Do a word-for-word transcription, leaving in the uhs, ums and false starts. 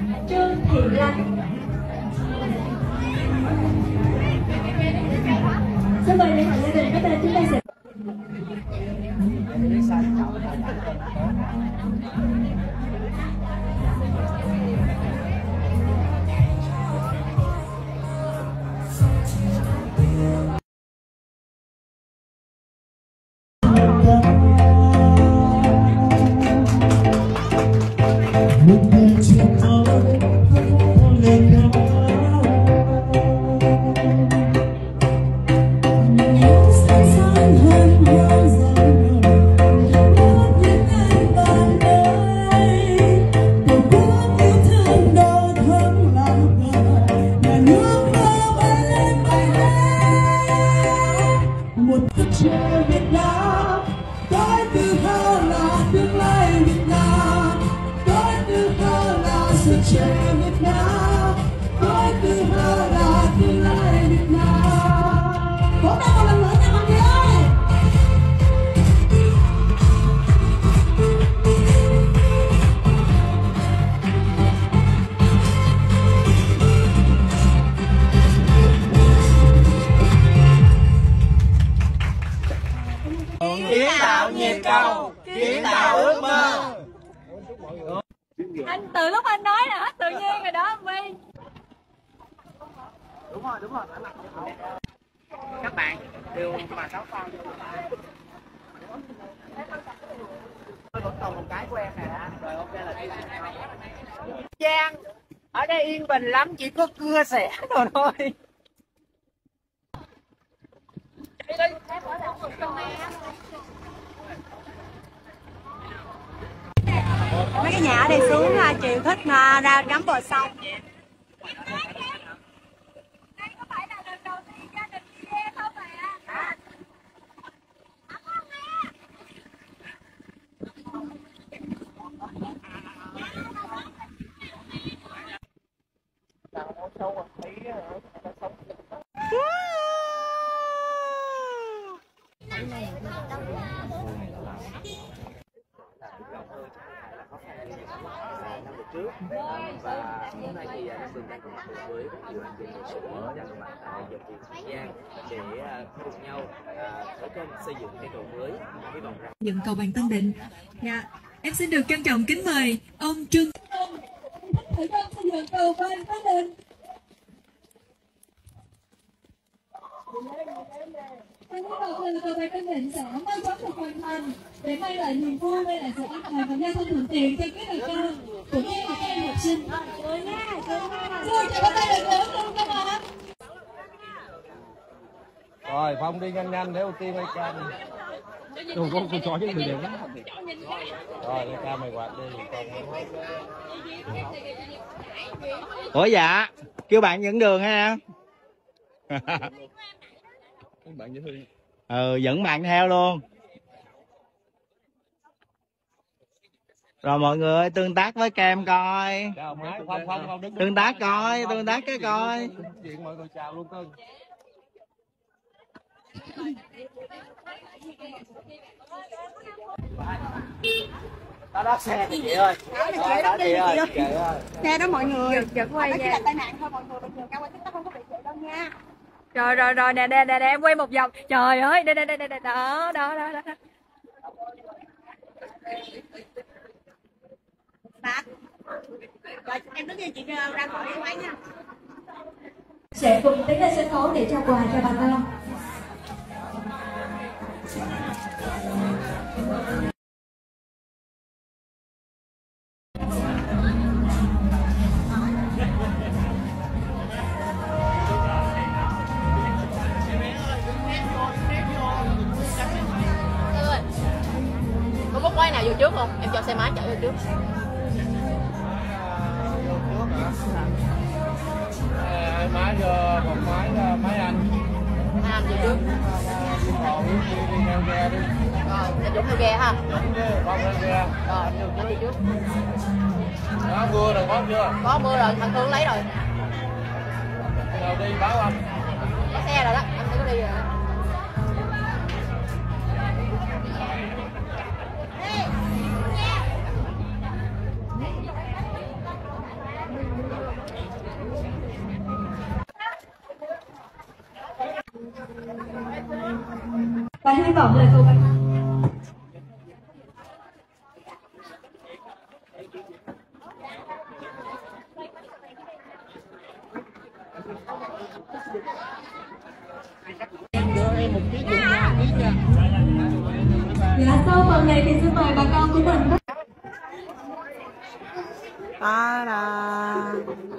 Trương Thị Lan. Xin mời điện thoại gia đình có tên chúng ta sẽ kiến tạo nhịp cầu, kiến tạo ước mơ. Anh từ lúc anh nói là hết tự nhiên rồi đó anh Huy. Đúng rồi, đúng rồi. Các bạn đều mà sáu con. Vẫn còn một cái của em này đã. Rồi ok là đi. Giang ở đây yên bình lắm, chỉ có cưa xẻ rồi thôi. Mấy cái nhà ở đây xuống chiều thích mà ra ngắm bờ sông. Đây có phải là lần đầu tiên gia đình đi ghe không ạ? Trước và hôm nay thì Nam Phương đang có mặt với nhiều anh chị nghệ sĩ đang có mặt tại dòng tiền Giang để cùng nhau khởi công xây dựng cây cầu mới với vòng ra dựng cầu Vàng Tân Định. Dạ, em xin được trân trọng kính mời ông Trương Khởi công xây dựng cầu Vàng Tân Định. Trong cái đầu tư cầu Vàng Tân Định sẽ mau chóng được hoàn thành để mang lại niềm vui, mang lại sự an toàn và giao thông thuận tiện cho các đời con cũng như là các em học sinh. Rồi nha, rồi chào các bạn được lớn luôn các bạn. Rồi Phong đi nhanh nhanh để ưu tiên mấy cam. Đồ con con chó với người đẹp lắm. Rồi lấy cam mày quạt đi con. Ủa dạ, kêu bạn dẫn đường ha. Bạn dễ thương. Ừ, dẫn bạn theo luôn. Rồi mọi người ơi, tương tác với Cam coi. Chào máy. Phong, Phong, Phong, đứng, tương tác coi, tương tác cái coi. Chuyện mọi người chào luôn cưng. Đó đó xe chị ơi. Đó đó chị ơi. Xe đó mọi người. Giật quay nha. Chỉ là tai nạn thôi mọi người, bình thường cao quay TikTok không có bị vậy đâu nha. Rồi rồi rồi nè nè nè em quay một vòng. Trời ơi, đây đây đây đây đó đó đó đó. Rồi em đứng nghe chị ra khỏi đi máy nha. Sẽ cùng tiến lên sân khấu để trao quà cho bà con. Có bốc quay nào vô trước không? Em cho xe máy chạy vô trước. Hai máy vô, một máy máy anh. Hai anh vô trước. Còn đi đi theo ghe đi. Rồi, em Dũng theo ghe ha. Đúng chứ, con theo ghe. Rồi, anh Dũng nó đi trước. Có mưa rồi, có chưa? Có mưa rồi, thằng Thương lấy rồi. Nào đi báo anh. Có xe rồi đó, anh sẽ có đi rồi. hy vọng là cô bạn dạ, sau phần này thì xin mời bà con của mình. Ta-da.